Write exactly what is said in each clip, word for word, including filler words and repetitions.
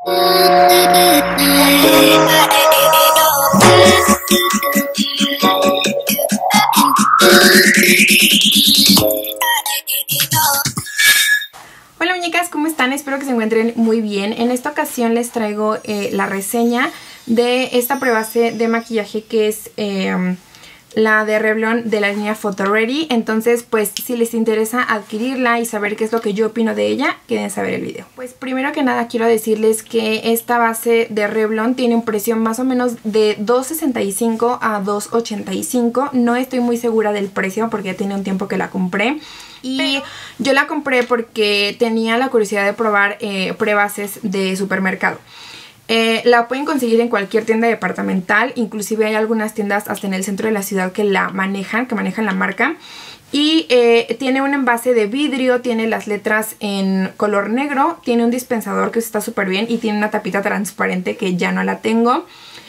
Hola muñecas, ¿cómo están? Espero que se encuentren muy bien. En esta ocasión les traigo eh, la reseña de esta prebase de maquillaje que es eh, la de Revlon de la línea Photo Ready. Entonces, pues si les interesa adquirirla y saber qué es lo que yo opino de ella, quédense a ver el video. Pues primero que nada quiero decirles que esta base de Revlon tiene un precio más o menos de dos sesenta y cinco a dos ochenta y cinco. No estoy muy segura del precio porque ya tiene un tiempo que la compré. Y yo la compré porque tenía la curiosidad de probar eh, prebases de supermercado. Eh, la pueden conseguir en cualquier tienda departamental, inclusive hay algunas tiendas hasta en el centro de la ciudad que la manejan, que manejan la marca. Y eh, tiene un envase de vidrio, tiene las letras en color negro, tiene un dispensador que está súper bien y tiene una tapita transparente que ya no la tengo.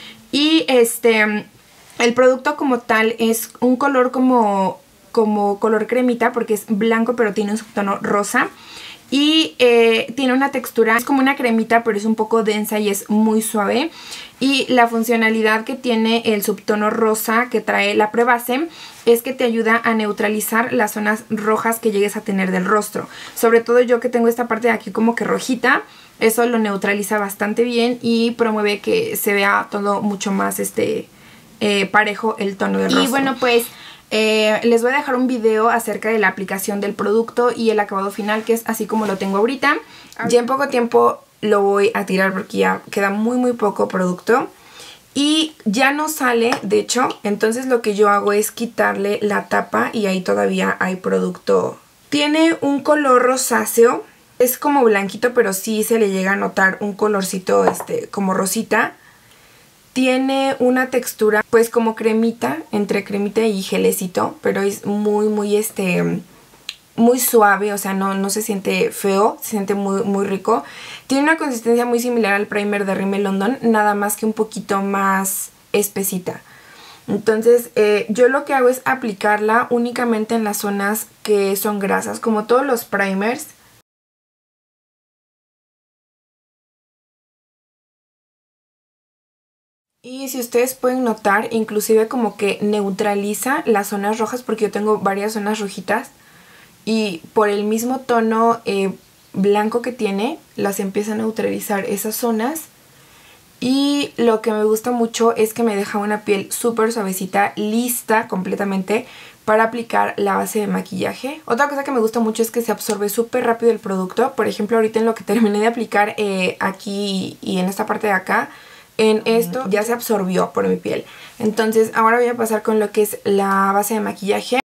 Y este, el producto como tal es un color como, como color cremita porque es blanco pero tiene un subtono rosa. Y eh, tiene una textura, es como una cremita pero es un poco densa y es muy suave. Y la funcionalidad que tiene el subtono rosa que trae la prebase es que te ayuda a neutralizar las zonas rojas que llegues a tener del rostro. Sobre todo yo que tengo esta parte de aquí como que rojita, eso lo neutraliza bastante bien y promueve que se vea todo mucho más este eh, parejo el tono del rostro. Y bueno, pues Eh, les voy a dejar un video acerca de la aplicación del producto y el acabado final, que es así como lo tengo ahorita. Ya en poco tiempo lo voy a tirar porque ya queda muy muy poco producto y ya no sale, de hecho. Entonces lo que yo hago es quitarle la tapa y ahí todavía hay producto. Tiene un color rosáceo, es como blanquito pero sí se le llega a notar un colorcito este como rosita. Tiene una textura pues como cremita, entre cremita y gelecito, pero es muy muy este muy suave, o sea no, no se siente feo, se siente muy, muy rico. Tiene una consistencia muy similar al primer de Rimmel London, nada más que un poquito más espesita. Entonces eh, yo lo que hago es aplicarla únicamente en las zonas que son grasas, como todos los primers. Y si ustedes pueden notar, inclusive como que neutraliza las zonas rojas, porque yo tengo varias zonas rojitas. Y por el mismo tono eh, blanco que tiene, las empieza a neutralizar esas zonas. Y lo que me gusta mucho es que me deja una piel súper suavecita, lista completamente para aplicar la base de maquillaje. Otra cosa que me gusta mucho es que se absorbe súper rápido el producto. Por ejemplo, ahorita en lo que terminé de aplicar eh, aquí y en esta parte de acá, en esto ya se absorbió por mi piel. Entonces ahora voy a pasar con lo que es la base de maquillaje.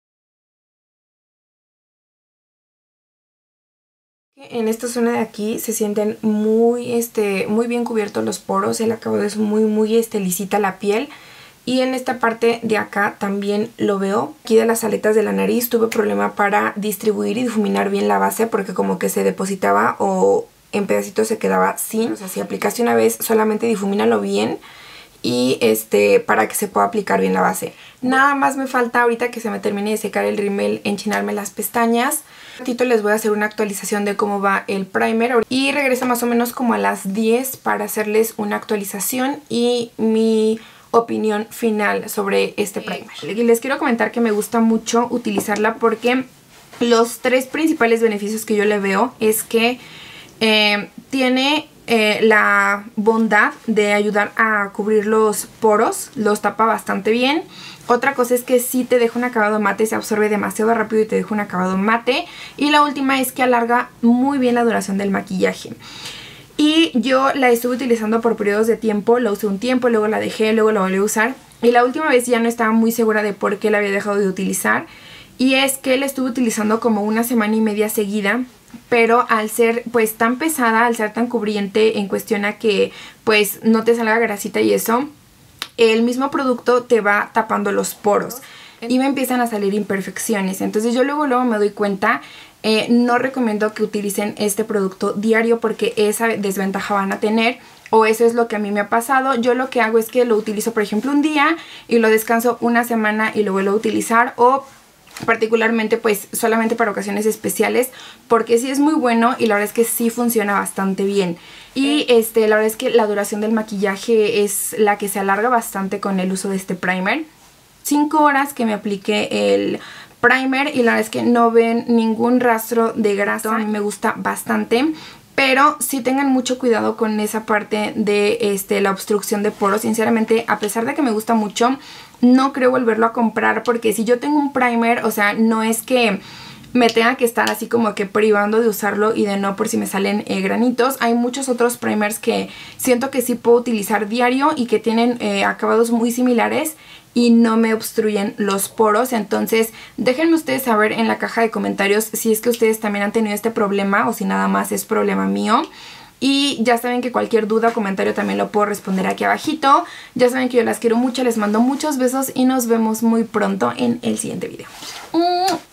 En esta zona de aquí se sienten muy, este, muy bien cubiertos los poros. El acabado es muy muy este, lisita la piel. Y en esta parte de acá también lo veo. Aquí de las aletas de la nariz tuve problema para distribuir y difuminar bien la base porque como que se depositaba o en pedacitos se quedaba sin. O sea, si aplicaste una vez, solamente difumínalo bien y este para que se pueda aplicar bien la base. Nada más me falta ahorita que se me termine de secar el rímel enchinarme las pestañas. Un ratito les voy a hacer una actualización de cómo va el primer y regreso más o menos como a las diez para hacerles una actualización y mi opinión final sobre este primer. Y les quiero comentar que me gusta mucho utilizarla porque los tres principales beneficios que yo le veo es que Eh, tiene eh, la bondad de ayudar a cubrir los poros, los tapa bastante bien. Otra cosa es que sí te deja un acabado mate, se absorbe demasiado rápido y te deja un acabado mate. Y la última es que alarga muy bien la duración del maquillaje. Y yo la estuve utilizando por periodos de tiempo, la usé un tiempo, luego la dejé, luego la volví a usar. Y la última vez ya no estaba muy segura de por qué la había dejado de utilizar. Y es que la estuve utilizando como una semana y media seguida. Pero al ser pues tan pesada, al ser tan cubriente en cuestión a que pues no te salga grasita y eso, el mismo producto te va tapando los poros y me empiezan a salir imperfecciones. Entonces yo luego luego me doy cuenta. eh, no recomiendo que utilicen este producto diario porque esa desventaja van a tener, o eso es lo que a mí me ha pasado. Yo lo que hago es que lo utilizo por ejemplo un día y lo descanso una semana y lo vuelvo a utilizar, o particularmente pues solamente para ocasiones especiales, porque sí es muy bueno y la verdad es que sí funciona bastante bien. Y este, la verdad es que la duración del maquillaje es la que se alarga bastante con el uso de este primer. cinco horas que me apliqué el primer y la verdad es que no ven ningún rastro de grasa. A mí me gusta bastante. Pero sí tengan mucho cuidado con esa parte de este, la obstrucción de poros. Sinceramente, a pesar de que me gusta mucho, no creo volverlo a comprar. Porque si yo tengo un primer, o sea, no es que me tenga que estar así como que privando de usarlo y de no por si me salen eh, granitos. Hay muchos otros primers que siento que sí puedo utilizar diario y que tienen eh, acabados muy similares y no me obstruyen los poros. Entonces déjenme ustedes saber en la caja de comentarios si es que ustedes también han tenido este problema o si nada más es problema mío. Y ya saben que cualquier duda o comentario también lo puedo responder aquí abajito. Ya saben que yo las quiero mucho, les mando muchos besos y nos vemos muy pronto en el siguiente video.